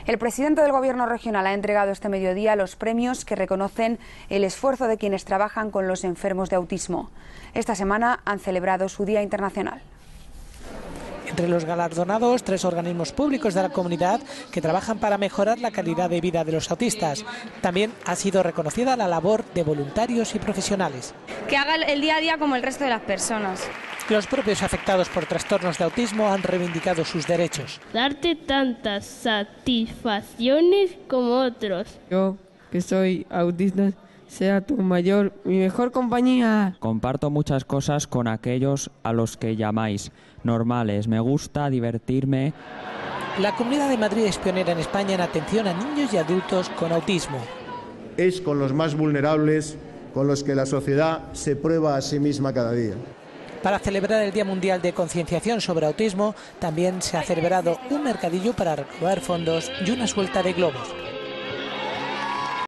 El presidente del Gobierno regional ha entregado este mediodía los premios que reconocen el esfuerzo de quienes trabajan con los enfermos de autismo. Esta semana han celebrado su Día Internacional. Entre los galardonados, 3 organismos públicos de la comunidad que trabajan para mejorar la calidad de vida de los autistas. También ha sido reconocida la labor de voluntarios y profesionales. Que haga el día a día como el resto de las personas. Los propios afectados por trastornos de autismo han reivindicado sus derechos. Darte tantas satisfacciones como otros. Yo, que soy autista, sea tu mayor, mi mejor compañía. Comparto muchas cosas con aquellos a los que llamáis normales. Me gusta divertirme. La Comunidad de Madrid es pionera en España en atención a niños y adultos con autismo. Es con los más vulnerables con los que la sociedad se prueba a sí misma cada día. Para celebrar el Día Mundial de Concienciación sobre Autismo, también se ha celebrado un mercadillo para recaudar fondos y una suelta de globos.